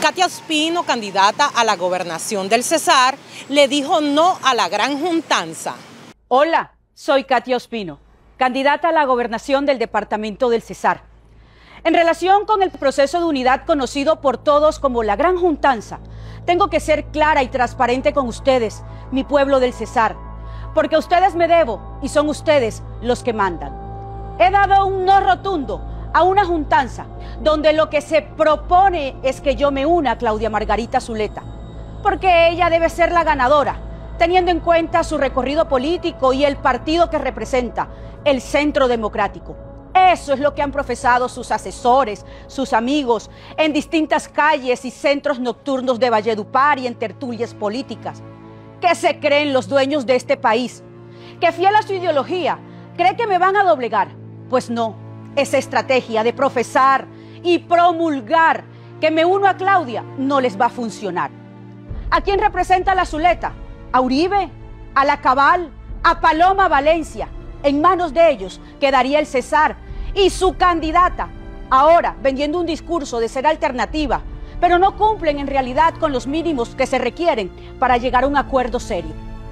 Katia Ospino, candidata a la gobernación del Cesar, le dijo no a la gran juntanza. Hola, soy Katia Ospino, candidata a la gobernación del departamento del Cesar. En relación con el proceso de unidad conocido por todos como la gran juntanza, tengo que ser clara y transparente con ustedes, mi pueblo del Cesar, porque a ustedes me debo y son ustedes los que mandan. He dado un no rotundo a una juntanza donde lo que se propone es que yo me una a Claudia Margarita Zuleta, porque ella debe ser la ganadora, teniendo en cuenta su recorrido político y el partido que representa, el Centro Democrático. Eso es lo que han profesado sus asesores, sus amigos, en distintas calles y centros nocturnos de Valledupar y en tertulias políticas. ¿Qué se creen los dueños de este país? ¿Que fiel a su ideología cree que me van a doblegar? Pues no, esa estrategia de profesar y promulgar que me uno a Claudia no les va a funcionar. ¿A quién representa la Zuleta? ¿A Uribe? ¿A la Cabal? ¿A Paloma Valencia? En manos de ellos quedaría el Cesar y su candidata, ahora vendiendo un discurso de ser alternativa, pero no cumplen en realidad con los mínimos que se requieren para llegar a un acuerdo serio.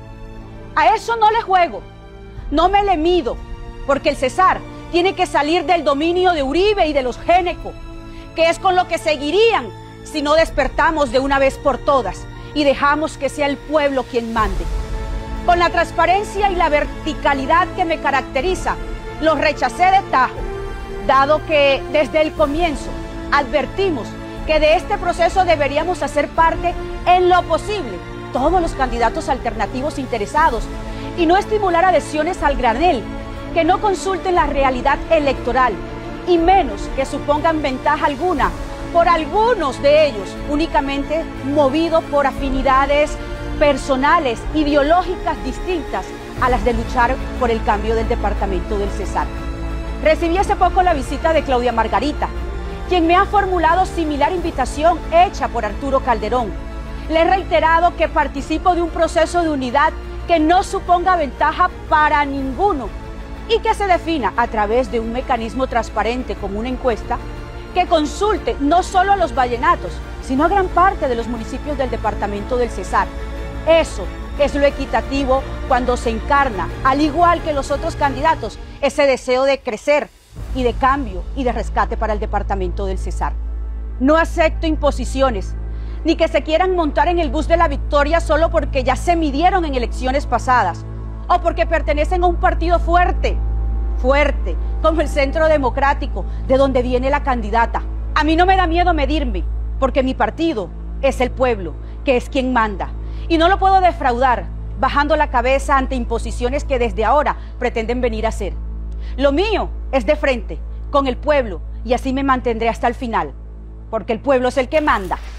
A eso no le juego, no me le mido, porque el Cesar tiene que salir del dominio de Uribe y de los Géneco, que es con lo que seguirían si no despertamos de una vez por todas y dejamos que sea el pueblo quien mande. Con la transparencia y la verticalidad que me caracteriza, los rechacé de tajo, dado que desde el comienzo advertimos que de este proceso deberíamos hacer parte en lo posible todos los candidatos alternativos interesados y no estimular adhesiones al granel que no consulten la realidad electoral y menos que supongan ventaja alguna por algunos de ellos, únicamente movidos por afinidades personales, ideológicas distintas a las de luchar por el cambio del departamento del Cesar. Recibí hace poco la visita de Claudia Margarita, quien me ha formulado similar invitación hecha por Arturo Calderón. Le he reiterado que participo de un proceso de unidad que no suponga ventaja para ninguno y que se defina a través de un mecanismo transparente como una encuesta que consulte no solo a los vallenatos, sino a gran parte de los municipios del departamento del Cesar. Eso es lo equitativo cuando se encarna, al igual que los otros candidatos, ese deseo de crecer y de cambio y de rescate para el departamento del Cesar. No acepto imposiciones, ni que se quieran montar en el bus de la victoria solo porque ya se midieron en elecciones pasadas, o porque pertenecen a un partido fuerte, como el Centro Democrático, de donde viene la candidata. A mí no me da miedo medirme, porque mi partido es el pueblo, que es quien manda. Y no lo puedo defraudar, bajando la cabeza ante imposiciones que desde ahora pretenden venir a hacer. Lo mío es de frente, con el pueblo, y así me mantendré hasta el final, porque el pueblo es el que manda.